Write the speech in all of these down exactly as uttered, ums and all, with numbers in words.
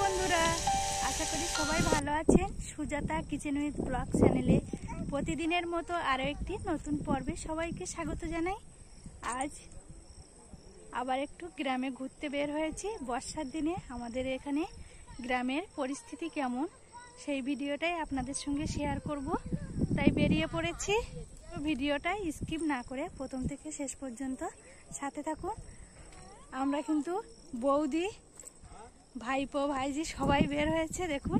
বন্ধুরা, আশা করি সবাই ভালো আছেন। সুজাতা কিচেন উইথ ব্লগ চ্যানেলে প্রতিদিনের মতো আরও একটি নতুন পর্বে সবাইকে স্বাগত জানাই। আজ আবার একটু গ্রামে ঘুরতে বের হয়েছি। বর্ষার দিনে আমাদের এখানে গ্রামের পরিস্থিতি কেমন সেই ভিডিওটাই আপনাদের সঙ্গে শেয়ার করব, তাই বেরিয়ে পড়েছি। ভিডিওটা স্কিপ না করে প্রথম থেকে শেষ পর্যন্ত সাথে থাকুন। আমরা কিন্তু বৌদি, ভাইপো, ভাইজি সবাই বের হয়েছে। দেখুন,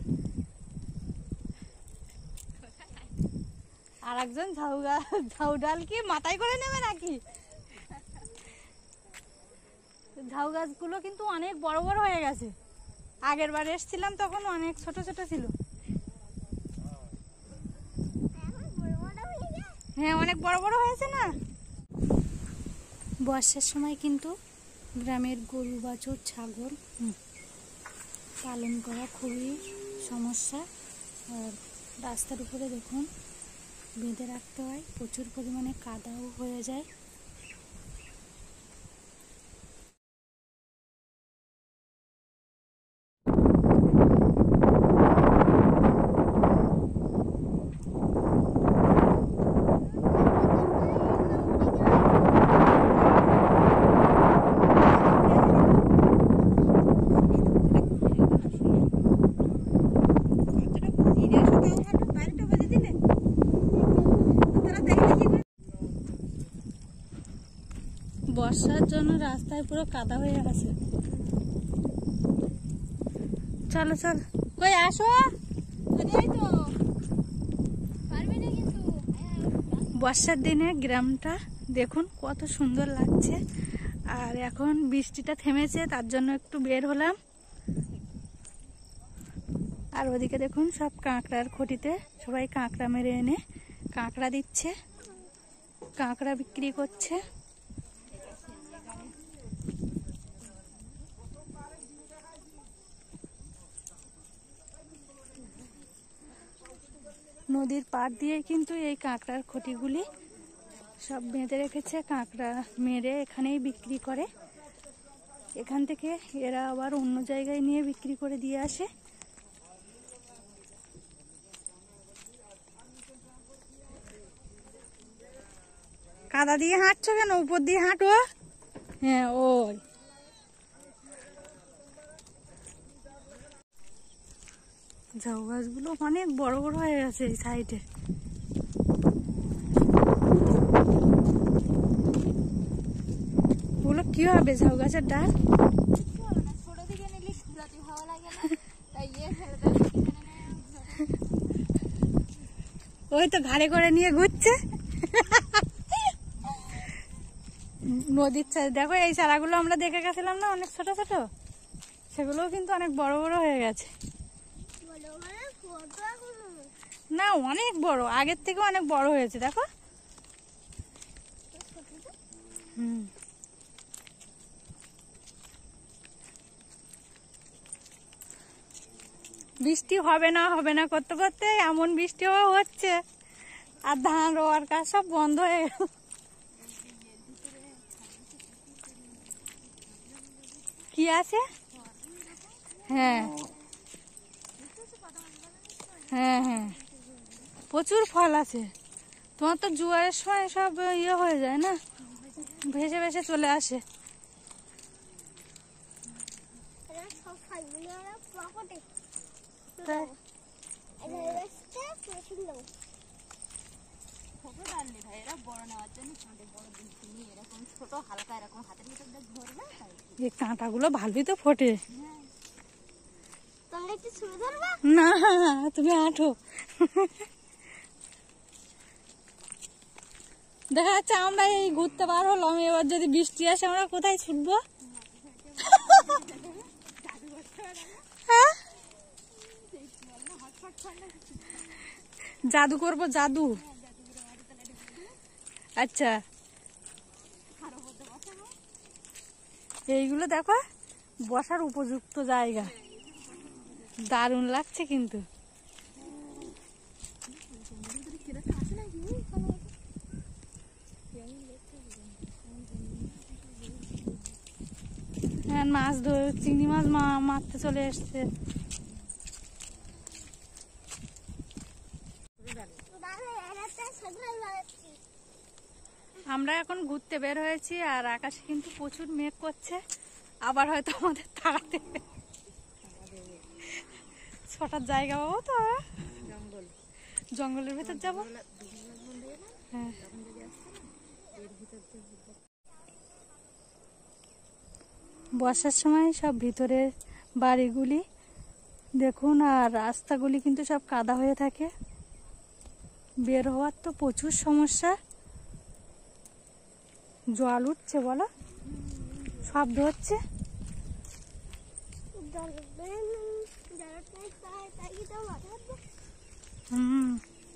আর একজন ঝাউ ঝাউ ডাল কি মাথায় করে নেবে নাকি? ঝাউ গাছগুলো কিন্তু অনেক বড় বড় হয়ে গেছে। আগের বার এসেছিলাম তখন অনেক ছোট ছোট ছিল। হ্যাঁ, অনেক বড় বড় হয়েছে না। বর্ষার সময় কিন্তু গ্রামের গরু, বাছুর, ছাগল পালন করা খুবই সমস্যা। আর রাস্তার উপরে দেখুন বেঁধে রাখতে হয়, প্রচুর পরিমাণে কাদাও হয়ে যায়। বর্ষার জন্য রাস্তায় পুরো কাদা হয়ে গেছে। চলো চল, কই আসো। বর্ষার দিনে গ্রামটা দেখুন কত সুন্দর লাগছে। আর এখন বৃষ্টিটা থেমেছে, তার জন্য একটু বের হলাম। আর ওদিকে দেখুন সব কাঁকড়ার খুঁটিতে সবাই কাঁকড়া মেরে এনে কাঁকড়া দিচ্ছে, কাঁকড়া বিক্রি করছে। নদীর পাড় দিয়ে কিন্তু এই কাঁকড়ার খুঁটিগুলি সব বেঁধে রেখেছে। কাঁকড়া মেরে এখানেই বিক্রি করে। এখান থেকে এরা আবার অন্য জায়গায় নিয়ে বিক্রি করে দিয়ে আসে। কাদা দিয়ে হাঁটছো কেন? উপর দিয়ে হাঁটো। হ্যাঁ, ওই ঝাউ গাছগুলো অনেক বড় বড় হয়ে গেছে এই সাইডে। ওগুলো কি হবে? ঝাউ গাছের ডাল। ওই তো ঘাড়ে করে নিয়ে ঘুরছে। নদীর চাষ দেখো, এই চারাগুলো আমরা দেখে গেছিলাম না, অনেক ছোট ছোট, সেগুলোও কিন্তু অনেক বড় বড় হয়ে গেছে। না, অনেক বড়, আগের থেকে অনেক বড় হয়েছে দেখো। হুম, বৃষ্টি হবে না হবে না করতে করতে এমন বৃষ্টিও হচ্ছে, আর ধান রোয়ার কাজ সব বন্ধ হয়ে গেল। কি আছে? হ্যাঁ হ্যাঁ হ্যাঁ, প্রচুর ফল আছে। তোমার তো জোয়ারের সময় সব ইয়ে হয়ে যায় না, ভেসে ভেসে চলে আসে। এই কাঁটাগুলো ভালোই তো ফোটে না, তুমি আঁটো। দেখা যাচ্ছে আমরা এই ঘুরতে বার হলাম, এবার যদি বৃষ্টি আসে আমরা কোথায় ছুটবো? জাদু করবো, জাদু। আচ্ছা, এইগুলো দেখো বসার উপযুক্ত জায়গা, দারুণ লাগছে কিন্তু। হ্যাঁ, মাছ ধরে চিংড়ি মাছ মারতে চলে এসছে। আমরা এখন ঘুরতে বের হয়েছি আর আকাশে কিন্তু প্রচুর মেঘ করছে, আবার হয়তো আমাদের তাড়াতে ছটার জায়গা পাবো তো, জঙ্গল জঙ্গলের ভেতর যাবো। হ্যাঁ, বর্ষার সময় সব ভিতরের বাড়িগুলি দেখুন, আর রাস্তাগুলি কিন্তু সব কাদা হয়ে থাকে, বের হওয়ার তো প্রচুর সমস্যা। জল উঠছে, বলো শব্দ হচ্ছে। হুম,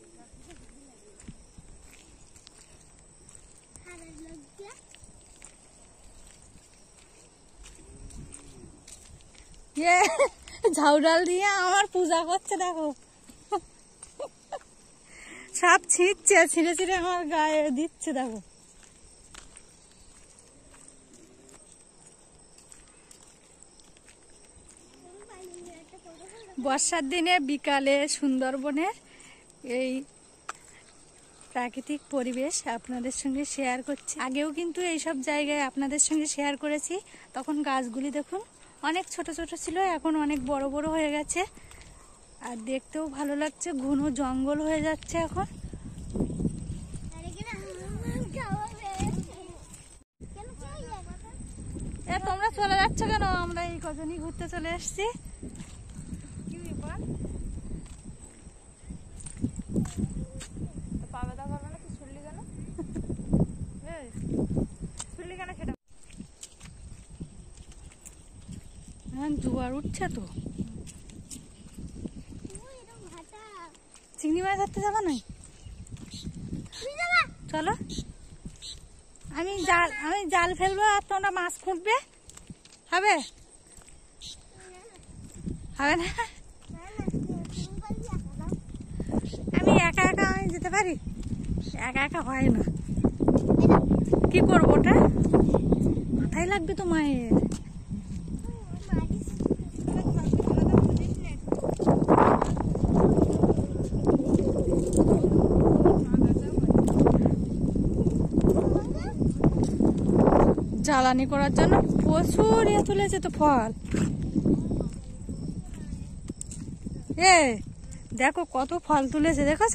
ঝাউডাল দিয়ে আমার পূজা করছে, দেখো সব ছিঁড়ছে, ছিঁড়ে ছিঁড়ে আমার গায়ে দিচ্ছে, দেখো। বর্ষার দিনে বিকালে সুন্দরবনের এই প্রাকৃতিক পরিবেশ আপনাদের সঙ্গে শেয়ার করছি। আগেও কিন্তু এইসব জায়গায় আপনাদের সঙ্গে শেয়ার করেছি, তখন গাছগুলি দেখুন অনেক ছোট ছোট ছিল, এখন অনেক বড় বড় হয়ে গেছে, আর দেখতেও ভালো লাগছে। ঘন জঙ্গল হয়ে যাচ্ছে এখন। এ তোমরা চলে যাচ্ছ কেন? আমরা এই কজনই ঘুরতে চলে এসছি। জোয়ার উঠছে তো, চিংড়ি মাছ ধরতে যাবা না? চলো, আমি জাল আমি জাল ফেলবো আর তোমরা মাছ খুঁটবে, হবে? হবে না? আমি একা একা আমি যেতে পারি? একা একা হয় না। কি করবো ওটা? মাথায় লাগবে তো মায়ের। জ্বালানি করার জন্য প্রচুর ইয়ে তুলেছে তো ফল। এ দেখো কত ফল তুলেছে, দেখেছ?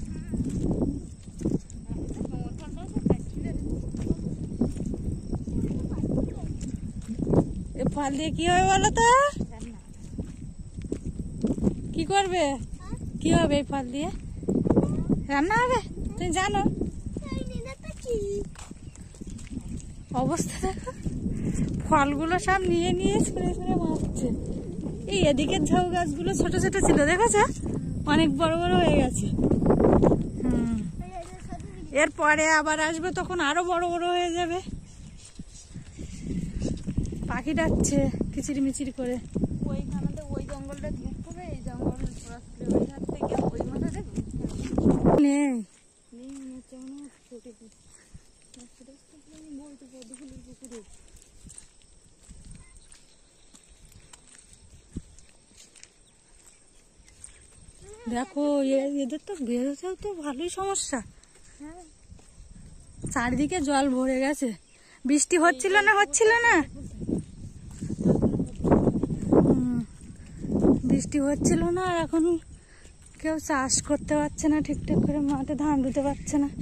এ ফল দিয়ে কি হবে বলো তো? কি করবে? কি হবে এই ফল দিয়ে? রান্না হবে? তুমি জানো? অবস্থা দেখো, ফলগুলো সব নিয়ে নিয়ে ছুঁড়ে ছুঁড়ে মারছে। এই এদিকের ঝাউ গাছগুলো ছোট ছোট ছিল, দেখেছ? অনেক বড় বড় হয়ে গেছে। হুম, এরপরে আবার আসবে, তখন আরো বড় বড় হয়ে যাবে। পাখি ডাকছে কিচিরি মিচিরি করে। ওইখানে ওই জঙ্গলটা দেখতে হবে, এই জঙ্গল ওই মাথা নেই। দেখো এদের তো বেরোতেও তো ভালোই সমস্যা, চারিদিকে জল ভরে গেছে। বৃষ্টি হচ্ছিল না হচ্ছিল না বৃষ্টি হচ্ছিল না আর এখন কেউ চাষ করতে পারছে না ঠিকঠাক করে, মাঠে ধান দিতে পারছে না।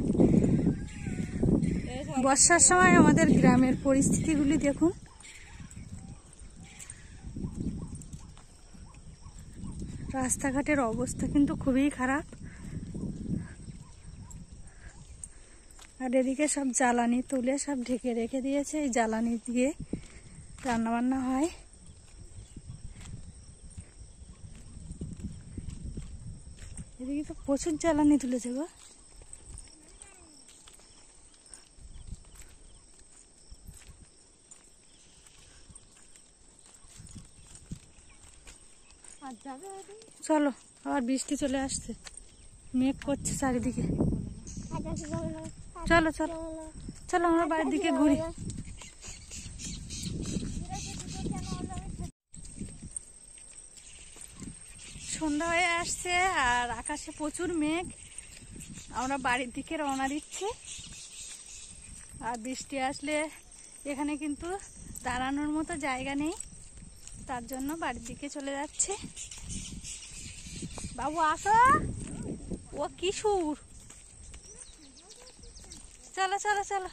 বর্ষার সময় আমাদের গ্রামের পরিস্থিতিগুলি দেখুন। রাস্তাঘাটের অবস্থা কিন্তু খুবই খারাপ, আর এদিকে সব জ্বালানি তুলে সব ঢেকে রেখে দিয়েছে। এই জ্বালানি দিয়ে রান্না বান্না হয়। এদিকে তো প্রচুর জ্বালানি তুলেছে গো। চলো, আবার বৃষ্টি চলে আসছে, মেঘ করছে চারিদিকে। চলো চলো চলো আমরা বাড়ির দিকে ঘুরি। সন্ধ্যা হয়ে আসছে আর আকাশে প্রচুর মেঘ। আমরা বাড়ির দিকে রওনা দিচ্ছি। আর বৃষ্টি আসলে এখানে কিন্তু দাঁড়ানোর মতো জায়গা নেই, তার জন্য বাড়ির দিকে চলে যাচ্ছে। বাবু আসো, ও কি সুর। চলো চলো চলো।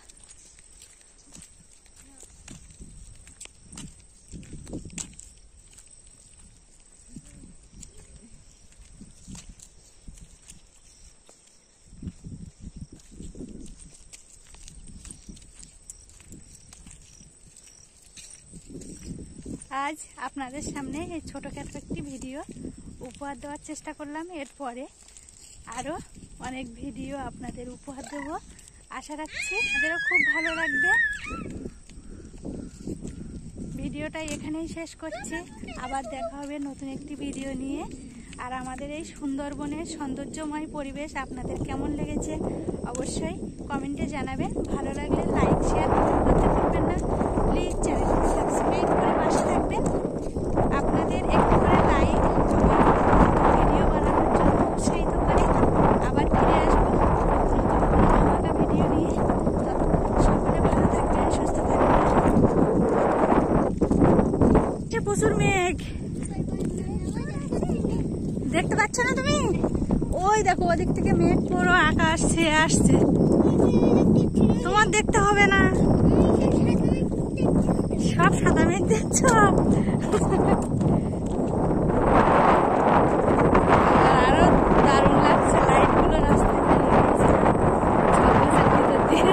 আজ আপনাদের সামনে এই ছোটখাটো একটি ভিডিও উপহার দেওয়ার চেষ্টা করলাম। এরপরে আরো অনেক ভিডিও আপনাদের উপহার দেবো, আশা রাখছি আপনাদেরও খুব ভালো লাগবে। ভিডিওটা এখানেই শেষ করছি, আবার দেখা হবে নতুন একটি ভিডিও নিয়ে। আর আমাদের এই সুন্দরবনের সৌন্দর্যময় পরিবেশ আপনাদের কেমন লেগেছে অবশ্যই কমেন্টে জানাবেন। ভালো লাগলে লাইক শেয়ার করতে ভুলবেন না। প্লিজ চ্যানেলটি সাবস্ক্রাইব করে পাশে থাকবেন। আপনাদের একটু করে লাইক ভিডিও বানানোর জন্য উৎসাহিত করে আবার ফিরে আসবো নতুন কোনো ধামাকা ভিডিও নিয়ে। সকলে ভালো থাকবেন, সুস্থ থাকবেন। প্রচুর মেঘ দেখতে পাচ্ছ না তুমি? ওই দেখো ওদিক থেকে মেঘ পুরো আকাশ ছেয়ে আসছে। তোমার দেখতে হবে না, সব সাদা মেঘ দেখছ। আরো দারুণ লাগছে লাইট গুলো রাস্তায় ভিতর দিয়ে।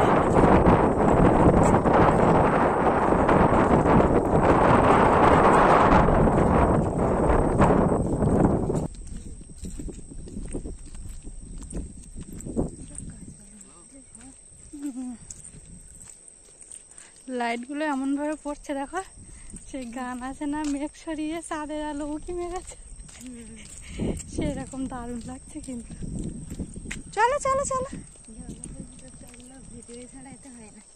লাইট গুলো এমন ভাবে পড়ছে দেখো, সেই গান আছে না মেঘ সরিয়ে চাঁদের আলো উকি মেঘ আছে, সেরকম দারুণ লাগছে। কিন্তু চলো চলো চলো, ভিডিও ছাড়া এটা হয় না।